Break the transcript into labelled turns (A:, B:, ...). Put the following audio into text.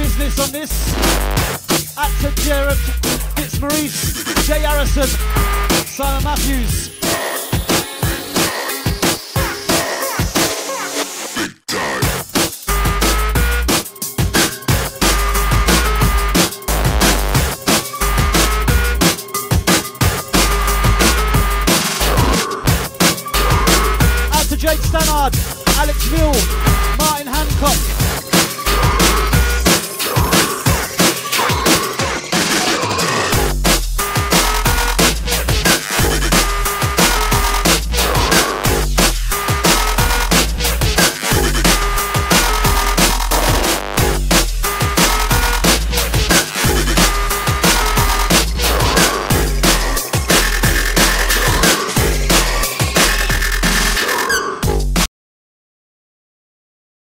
A: business on this. Actor Jared Fitzmaurice, Jay Harrison, Simon Matthews. Jake Stannard, Alex Mill, Martin Hancock,